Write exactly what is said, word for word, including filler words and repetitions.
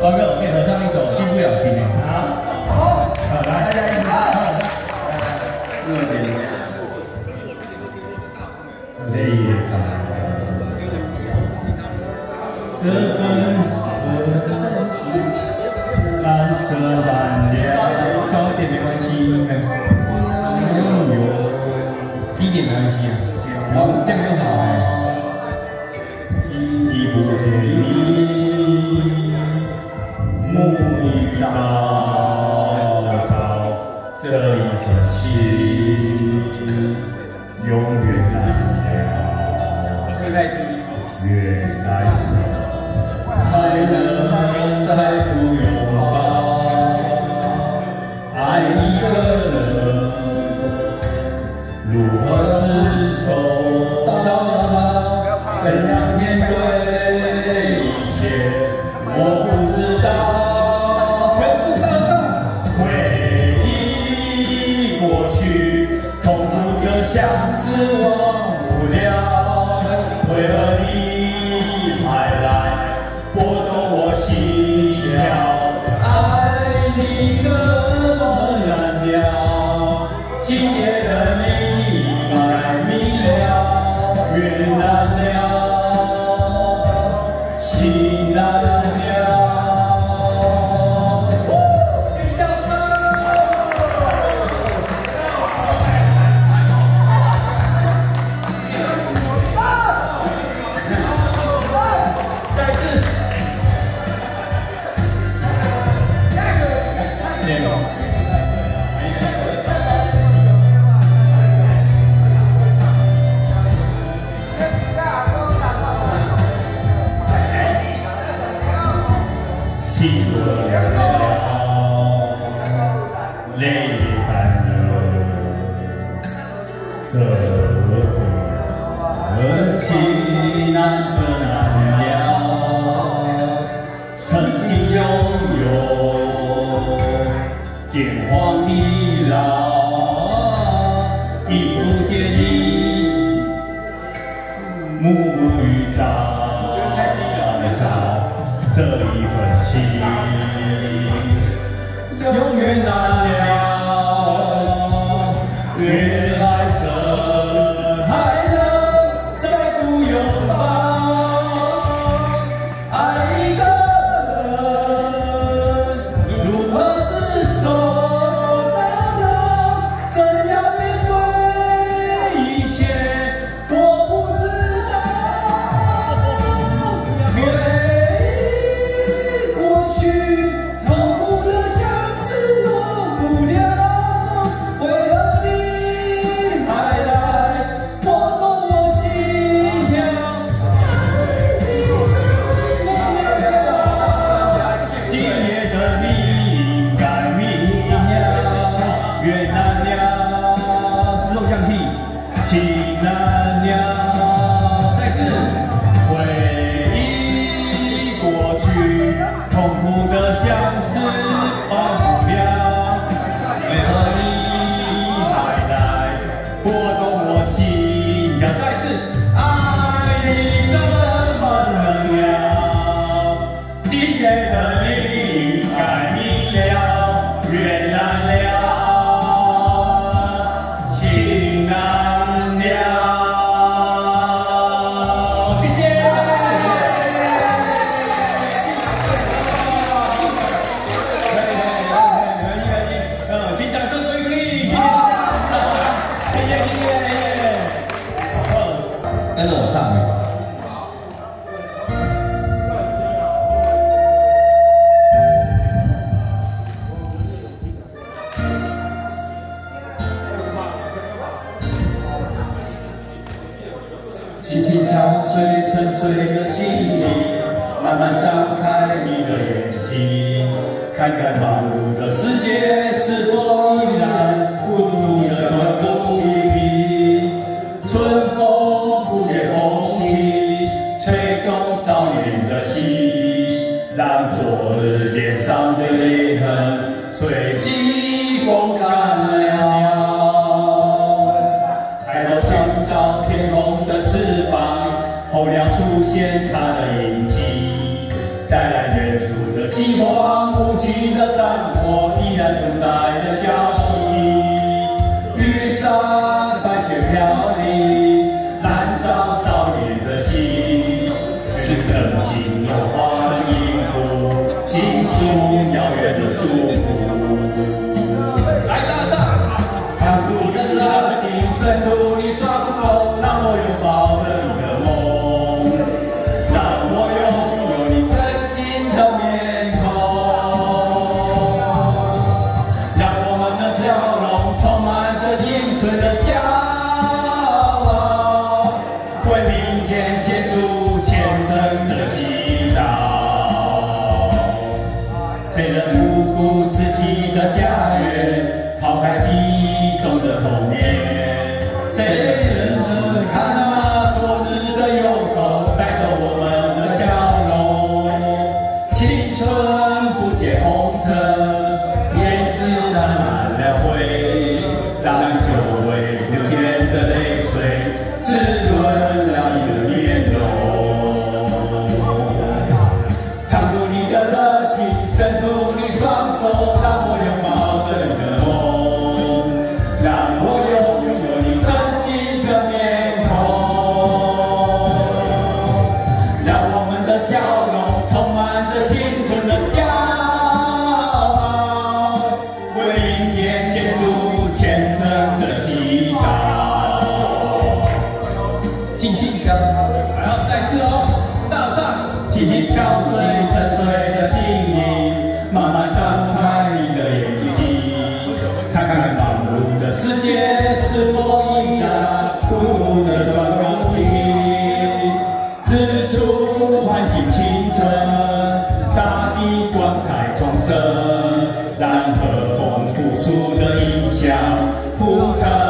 瓜哥，我可以合唱一首《新不了情》哎。好，好，来，大家一起唱。热情。泪也干了。这份深情，蓝色满了，高一点没关系。哎呦，低一点没关系啊。好，这样更好哎。一不介意，沐浴照照这一份心，永远难了。这个太低。愿来世还能再度拥抱，爱一个人，如何厮守到老？怎样面对一切，我不知道。全部高唱。回忆过去，痛苦的相思忘不了，为何你还来拨动我心跳？爱你怎么难了？今夜的你应该明了，越难了。情难了，尖叫声！再次，这个。心热了，泪也干了，这份情难舍难了。曾经拥有金黄的老，已不见你沐浴照，太低了，照。这一份情永远难了，愿来生还能再度拥抱，爱一个人，如何厮守到老？怎样面对一切，我不知道。痛苦的相思忘不了，为何你还来拨动我心跳？爱你怎么了？今夜的你应该明了，缘难了，自动降 key， 情难了，再次回忆过去。痛苦的相思忘不了，为何你还来拨动我心跳？再次，爱你怎么能了？今夜的你应该明了，缘难了，情难了。谢谢。跟着我唱。轻轻敲碎沉睡的心灵，慢慢张开你的眼睛，看看忙碌的世界是否依然孤独的转个不停。春风不解风情，吹动少年的心，让昨日脸上的泪痕随季风干了。抬头寻找天空的翅膀，候鸟出现它的印记，带来远处的。 饥荒无情的战火依然存在的消息，玉山白雪飘零，燃烧少年的心，是曾经有化成音符，倾诉遥远的祝福。来大唱，唱出你的热情，伸出你双手，让我拥抱着你的梦，让我拥有你真心的面孔，让我们的笑容充满着青春的骄傲，为明天献出虔诚的祈祷。谁能不顾自己的家园，抛开记忆中的童年？谁能看那昨日的忧愁，带走我们的笑容？青春不解红尘，胭脂沾满了灰，让久违不见的泪水滋润了你的面容。唱出你的热情，伸出你双手，让我拥抱着你的梦，让我拥有你真心的面孔，让我们的笑容充满着青春的骄傲，为明天献出虔诚的祈祷。轻轻唱，还要再次哦，大唱，轻轻敲碎沉睡的心灵，慢慢张开你的眼睛，看看忙碌的世界是否依然孤独的转入静。日出唤醒青春，大地光彩重生，让和风付出的影响铺成